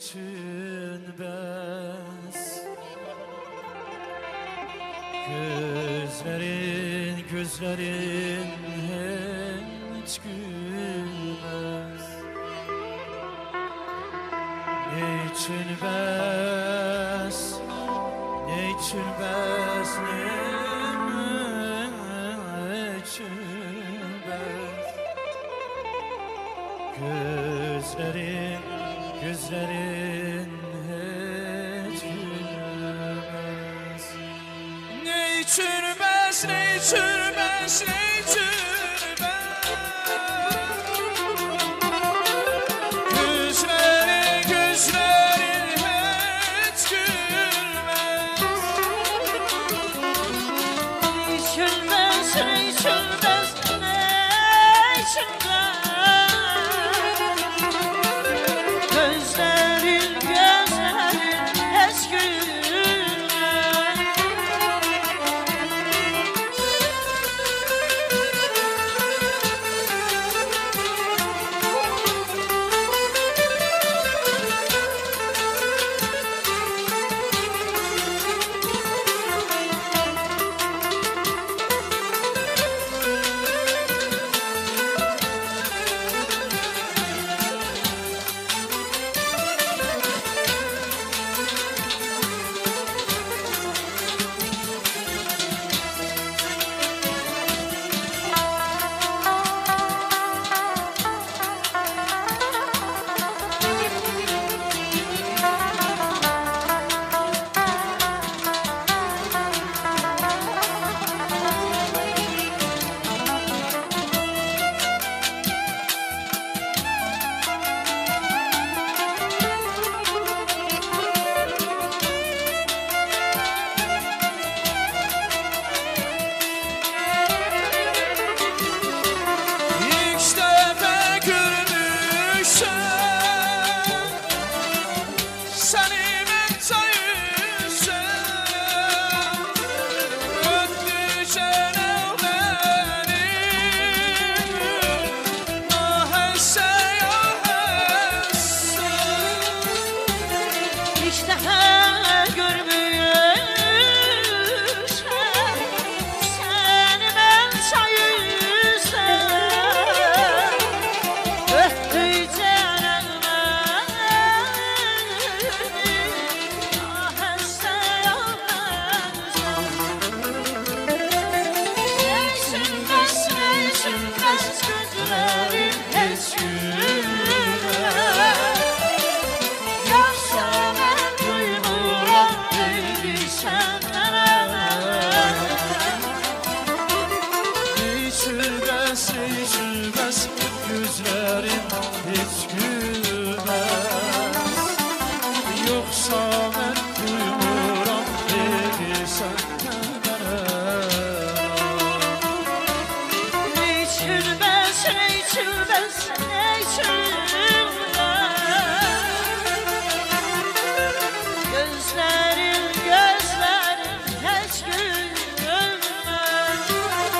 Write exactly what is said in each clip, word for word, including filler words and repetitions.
içilmez. Gözlerin, gözlerin hiç gülmez. Ne içilmez, ne içilmez, ne içilmez. Gözlerin, gözlerin hiç gülmez. Ne içilmez, ne içilmez, ne içilmez. Gözlerin, gözlerin hiç gülmez. Ne içilmez, ne içilmez, ne içilmez. Gözlerin, gözlerin hiç gülmez.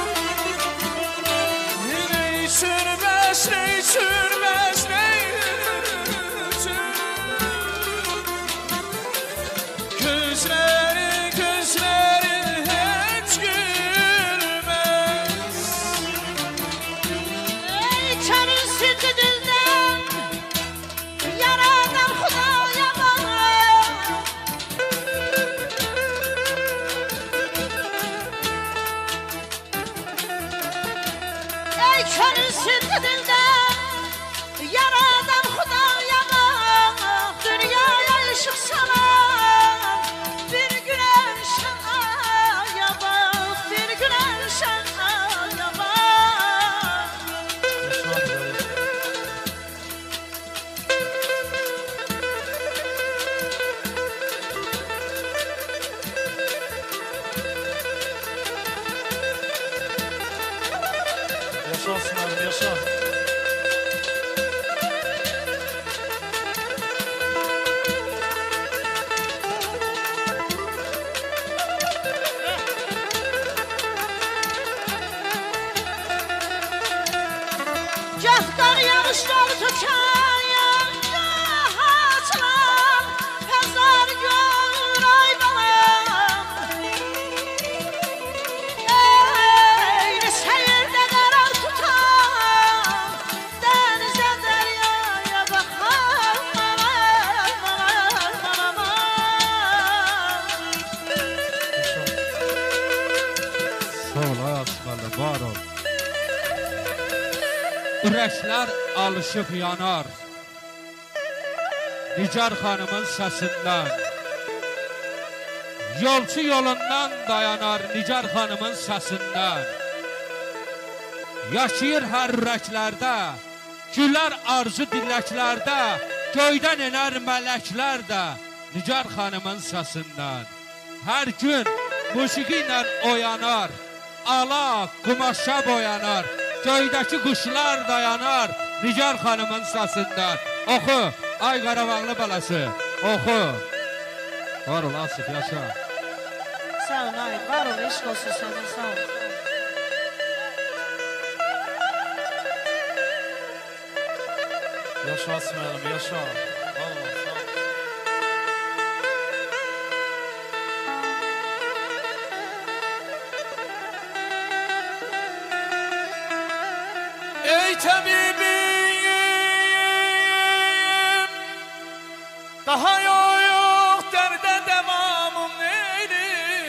Sürmez, ne sürmez, ne ürəklər alışıb yanar Nigar xanımın səsindən. Yolçu yolundan dayanar Nigar xanımın səsindən. Yaşayır hər ürəklərdə, gülər arzu diləklərdə, göydən enər mələklər də Nigar xanımın səsindən. Hər gün musiqi ilə oyanar, ala qumaşa boyanar, göydəki quşlar dayanar Nigar xanımın səsindən. Oxu, ay Qarabağlı balası, oxu. Var ol, Asif, yaşa. Sağ ol, ay, var ol, eşq olsun sənə, sağ ol. Yaşa Asmayalım, yaşa. Allah, sağ ol. Ey tabibim, daha yok derde devamım neydi?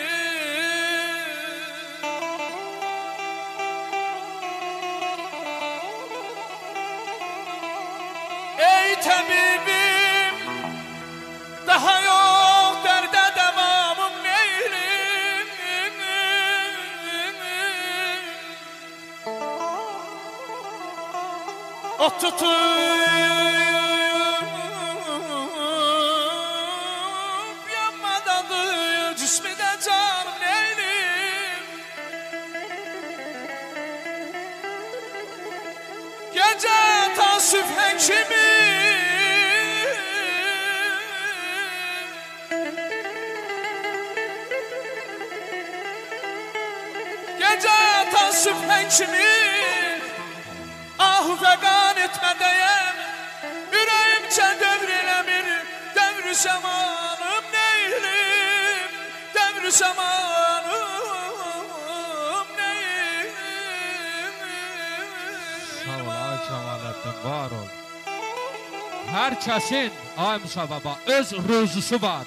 Ey tabibim, daha yok derde devamım neydi? O tutup yanmadadı cismide canım neylim? Gece tasvip hekimi Gece tasvip hekimi Ah fegan etmedeyim, yüreğimce devrilemir, devri zamanım neylim, devri zamanım neylim. Sağ ol, ay Kemalettin, var ol. Herkesin, ay Musa baba, öz ruzusu var.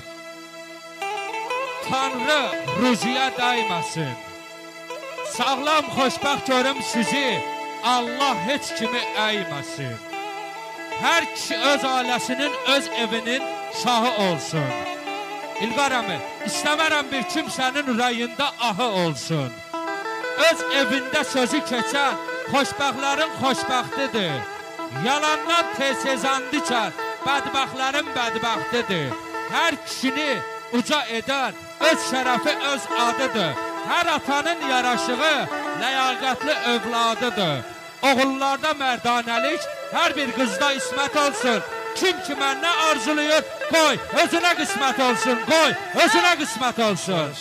Tanrı ruzuya değmesin. Sağlam, xoşbəxt görüm sizi, Allah heç kimi əyməsin. Hər kişi öz ailəsinin, öz evinin şahı olsun. İlqar əmi, istəmərəm bir kimsənin ürəyində ahı olsun. Öz evində sözü keçən xoşbəxtlərin xoşbəxtidir. Yalandan tez-tez and içər, bədbəxtlərin bədbəxtidir. Hər kişini uca edən öz şərəfi, öz adıdır. Hər atanın yaraşığı ləyaqətli övladıdır. Oğullarda mərdanəlik, hər bir qızda ismət olsun. Kim ki məndən arzuluyur, qoy, özünə qismət olsun, qoy, özünə qismət olsun.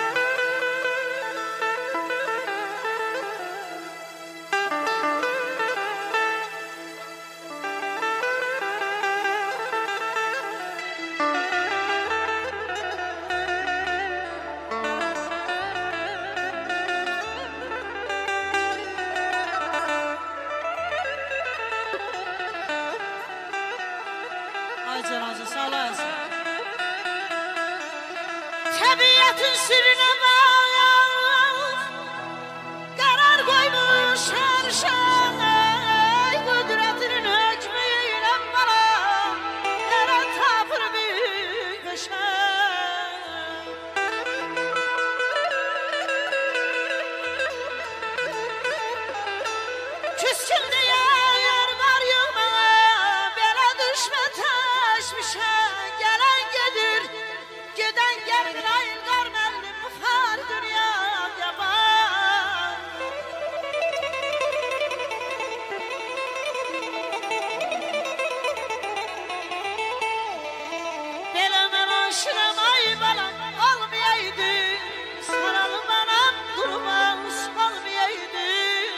Ay canacı, sağ olasın. Təbiyyətin sirrinə bağlı, qərar qoymuş hər şey, qüdrətinin hökmü ilə bana, yerə tapır bir qəşəng. Küskün deyə yer var yığmağa, belə düşmə təşmişə, gələn gedir, gedən gəlir, ayın qarməlli, bu far dünya yaban. Belə mən aşıram, ay balam, olmayaydı, saralı mənəm durmaz, olmayaydı.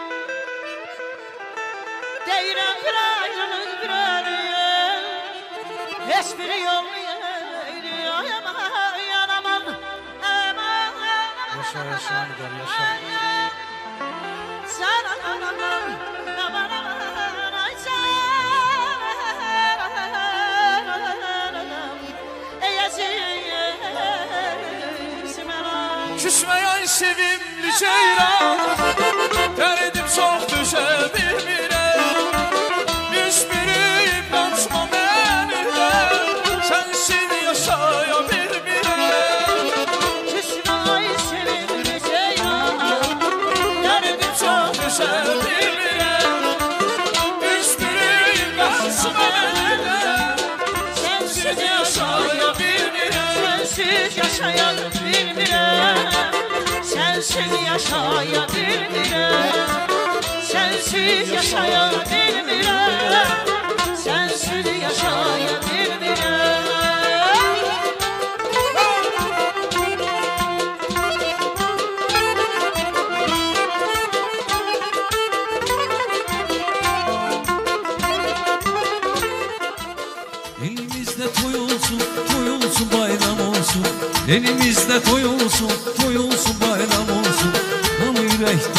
Deyirəm bir ayrılıq, bir arıyım, heç biri olmayaydı, ay aman, aman, aman. Yaşa, yaşa, Nigar, yaşa. Sen aman, aman, aman, aman, ay sen, ey azizim anam. Küsmeyen sevimli ceylan, derdim çok düşe bilmirəm. sensiz yaşaya bilmirəm, sensiz yaşaya bilmirəm, sensiz yaşaya bilmirəm. Elimizde toy olsun, toy olsun, bayram olsun. Elimizde toy olsun, toy olsun, bayram olsun. Ama yürekte